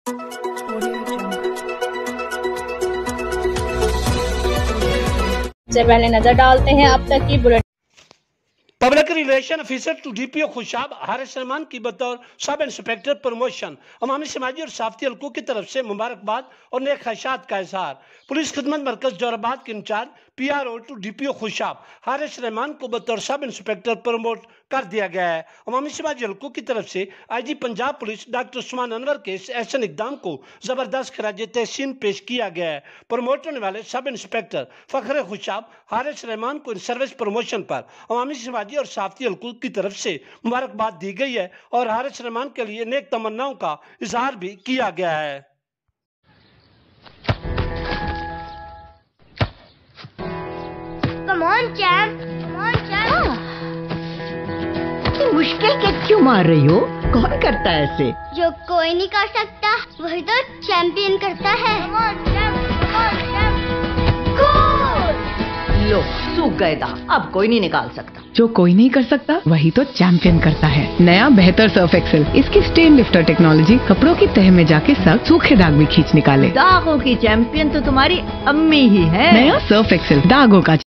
से पहले नजर डालते हैं अब तक की bulletin. Public relation officer to DPO Khushab Haris Rahman की बतौर सब इंस्पेक्टर प्रमोशन अवामी समाजी और साफती हल्कों की तरफ से मुबारकबाद और नेक ख्वाहिशात का इजहार। पुलिस खिदमत मरकज जोराबाद के incharge PRO to DPO Khushab Haris Rahman को बतौर सब इंस्पेक्टर प्रमोट कर दिया गया है। अवामी समाजी हल्कों की तरफ से IG Punjab police doctor Usman Anwar के इस ऐसे इकदाम को जबरदस्त खराज तहसीन पेश किया गया है। प्रमोट होने वाले सब इंस्पेक्टर फखर खुशाब हारिस रहमान को सर्विस प्रमोशन पर अवामी समाजी और साफती हल्कों की तरफ से मुबारकबाद दी गई है और हारिस रहमान के लिए नेक तमन्नाओं का इजहार भी किया गया है। Come on, champ. Come on, champ. इतनी मुश्किल के क्यों मार रही हो? कौन करता है ऐसे? जो कोई नहीं कर सकता वही तो चैंपियन करता है। Come on, champ. Come on, champ. Goal! लो सूख गए दाग, अब कोई नहीं निकाल सकता। जो कोई नहीं कर सकता वही तो चैंपियन करता है। नया बेहतर सर्फ एक्सेल, इसकी स्टेन लिफ्टर टेक्नोलॉजी कपड़ों की तह में जाके सख्त सूखे दाग भी खींच निकाले। दागों की चैंपियन तो तुम्हारी अम्मी ही है। नया सर्फ एक्सेल दागों का